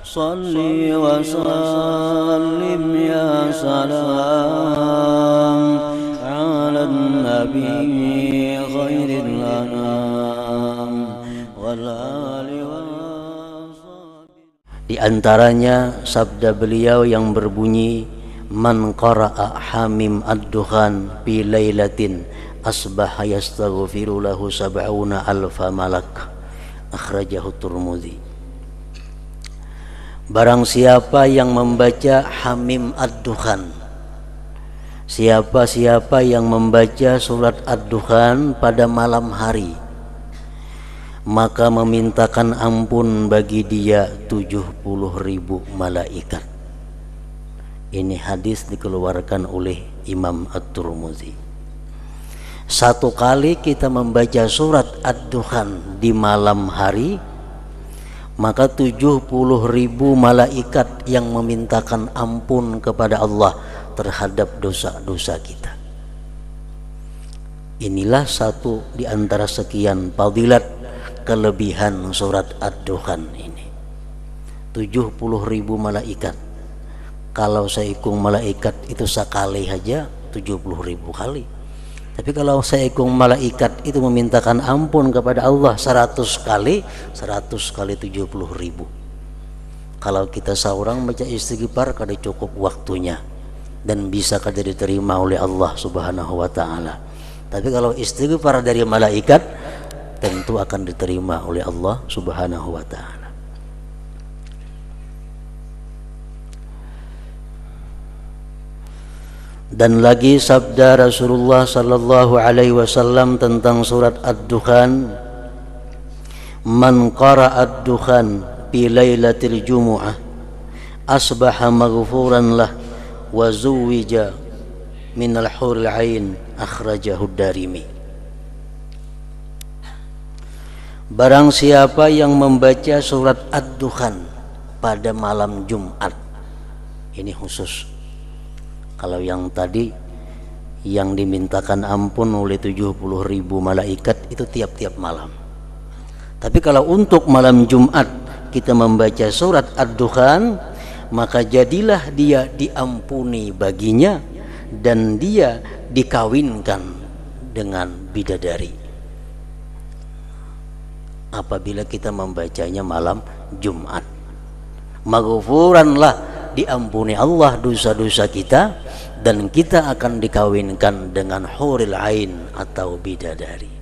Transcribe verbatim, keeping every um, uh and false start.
Salli wa sallim ya salam ala nabi khairil anam wal ali wa sahbihi. Di antaranya sabda beliau yang berbunyi, man qara'a hamim ad-dukhan fi lailatin asbaha yastaghfiru lahu sab'una alfa malak, akhrajahu Tirmidzi. Barang siapa yang membaca hamim ad-dukhan, siapa-siapa yang membaca surat ad-dukhan pada malam hari, maka memintakan ampun bagi dia tujuh puluh ribu malaikat. Ini hadis dikeluarkan oleh Imam At-Tirmidzi. Satu kali kita membaca surat Ad-Dukhan di malam hari, maka tujuh puluh ribu malaikat yang memintakan ampun kepada Allah terhadap dosa-dosa kita. Inilah satu di antara sekian fadilat kelebihan surat Ad-Dukhan ini. tujuh puluh ribu malaikat. Kalau seikung malaikat itu sekali saja tujuh puluh ribu kali. Tapi kalau seikung malaikat itu memintakan ampun kepada Allah seratus kali, seratus kali tujuh puluh ribu. Kalau kita seorang baca istighfar kada cukup waktunya dan bisa kada diterima oleh Allah Subhanahu wa taala. Tapi kalau istighfar dari malaikat tentu akan diterima oleh Allah Subhanahu wa taala. Dan lagi sabda Rasulullah sallallahu alaihi wasallam tentang surat Ad-Dukhan, man qara'a ad-dukhan fi lailatil jumu'ah asbaha maghfuran lah wa zuwija minal huril ain, akhrajahu Darimi. Barang siapa yang membaca surat Ad-Dukhan pada malam Jumat, ini khusus. Kalau yang tadi yang dimintakan ampun oleh tujuh puluh ribu malaikat itu tiap-tiap malam. Tapi kalau untuk malam Jumat kita membaca surat Ad-Dukhan, maka jadilah dia diampuni baginya dan dia dikawinkan dengan bidadari apabila kita membacanya malam Jumat. Maghfuranlah, diampuni Allah dosa-dosa kita dan kita akan dikawinkan dengan huril ain atau bidadari.